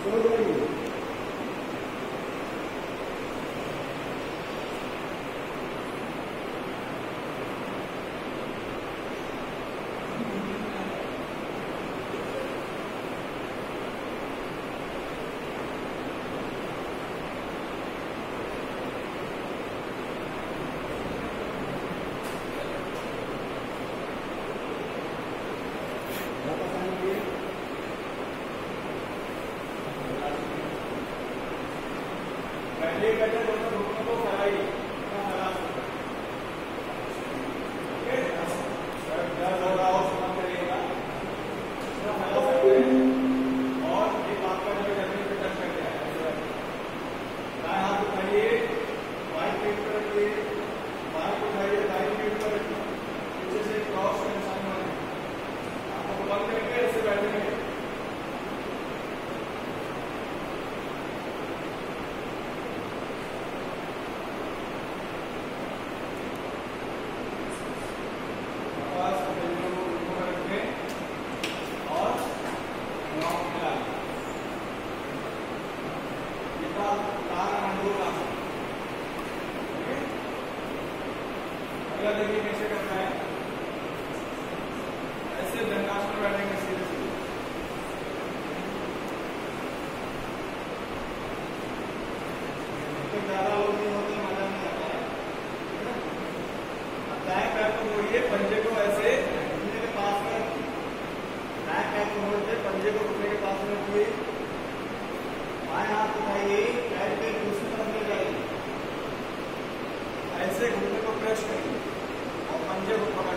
पहले कहते दोनों घुटनों को फैलाई दर्द हो रहा हो समझ करिएगा, फैला सकते हैं। और एक आपका जो जमीन पे टच करके आए, दाएं हाथ उठाइए, बाएं पीठ पर रखिए, बाएं उठाइए, दाएं पीठ पर रखिए, पीछे से क्रॉस का निशान बने, आपको बंद करके ऐसे बैठेंगे। अगला देखिए कैसे करना है, ऐसे दंडासन में बैठेंगे सीधे सीधे, तो ज्यादा लोग नहीं होते, मजा नहीं आता है। अब दाएं पैर को मोड़िए, पंजे को ऐसे घुटने के पास में, दाएं पैर को मोड़ते पंजे को घुटने के पास में रखिए, बाएं हाथ उठाइए, पैर के दूसरी तरफ ले जाइए, ऐसे घुटने को प्रेस करिए और पंजे को